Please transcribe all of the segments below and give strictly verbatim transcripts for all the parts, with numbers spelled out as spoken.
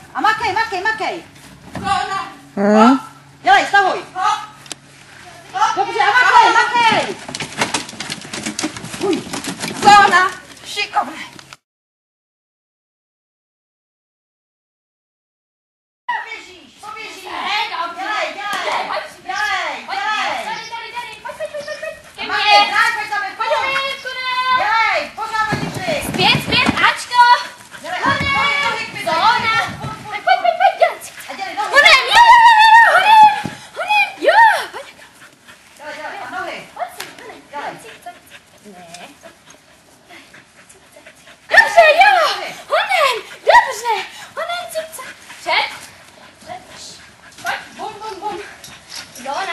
A makej, makej, makej. Zóna. Hmm. Dělej, stahuj. Dobře, a makej, makej. Uj. Zóna. Šikovné. Poběžíš, poběžíš. Dělej, dělej. Dělej, dělej. Tady, tady, tady, pojď, pojď, pojď, pojď, ke mně. Makej, dráž, pojď tam, Pojď, pojď. tunel. Dělej, pořád hodíři. Zpět, zpět, Ačko. Dělej, Honem. nohy, nohy, Zóna. Tak pojď, pojď, pojď, dělej. A dělej nohy. Honem, jo, jo, jo, honem, honem, jo. Pojď, Dělej, dělej, a nohy. pojď si, honem. Dělej. Ne. Dobře, jo, honem, dobře, honem, cipca. Před. Pojď, bum, bum, bum. Zóna.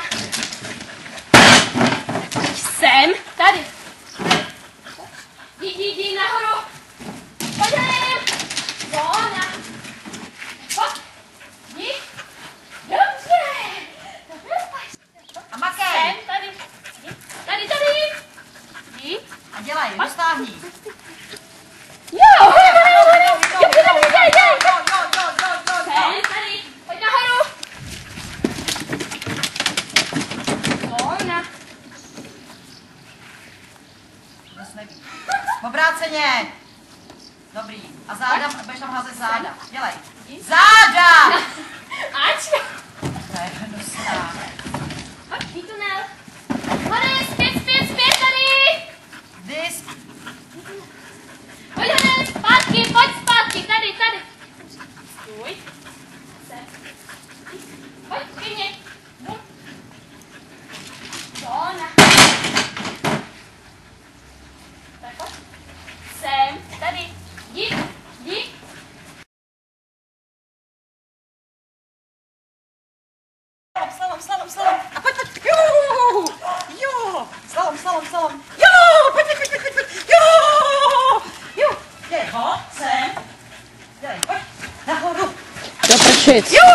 Pojď sem, tady. Jdi, jdi, jdi nahoru. Pojď, honem. Zóna. Pojď. Jdi. Dobře. Dobře, pojď. A makej. Sem, tady. Jdi. Tady, tady. Jdi. A dělej, dostáhni. Jo, honem, honem, honem. Dobře, dobře, dělej, dělej. Jo, jo, jo, jo, jo, jo. Sem, tady. Pojď nahoru. Zóna. Dost neví. Obráceně. Dobrý. A záda, budeš tam házet záda. Dělej. Záda! Ačko. To je hnusná. Pojď, jdi tunel. Honem, zpět, zpět, zpět, tady. Dis. Pojď, honem, zpátky, pojď zpátky, tady, tady. Stůj. Sem. Pojď, ke mně. No. Zóna. Tak pojď. Sem, tady. Jdi, jdi. Slalom, slalom, slalom. A pojď, pojď. Jo, jo. Slalom, slalom, slalom. Jo, pojď, pojď, pojď, pojď, pojď. Jo, jo. Dělej, ho, sem. Dělej, pojď. Nahoru. Do prčic. Jo.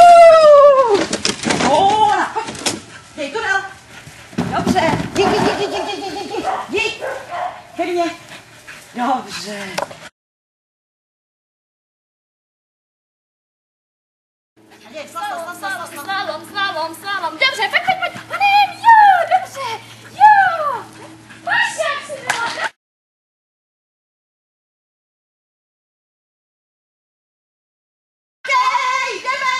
Hola, pojď. Děj, tunel. Dobře. Díky, díky, díky, díky, díky. Díky. Ke mně. Dobře. A děj, slalom, slalom, slalom. Slalom, slalom, slalom. Dobře, pojď, pojď, pojď. Honem, jo, dobře. Jo. Pojď, jak si byla. Jej, jdeme.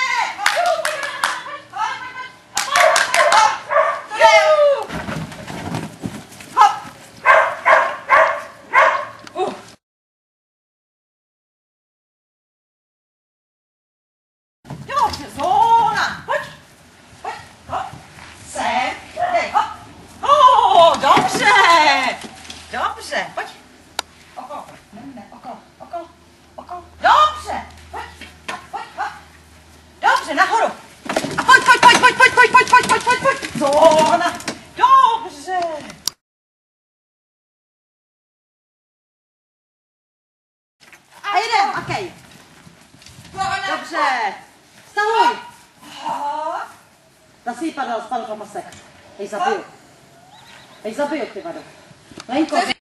Dobře, zóna. Pojď. Pojď, hop. Sem. Dej, hop. Oh, dobře. Dobře, pojď. Okolo, ne, ne, okolo, okolo, okolo. Dobře. Pojď, pojď, pojď, hop. Dobře, nahoru. A pojď, pojď, pojď, pojď, pojď, pojď, pojď, pojď, pojď, pojď, pojď. Zóna. Dobře. A jdem, okej. Dobře. Stahuj. Zase jí padal, spadl papasek. Hej, zabiju. Hej, zabiju, ty vado. Lenko.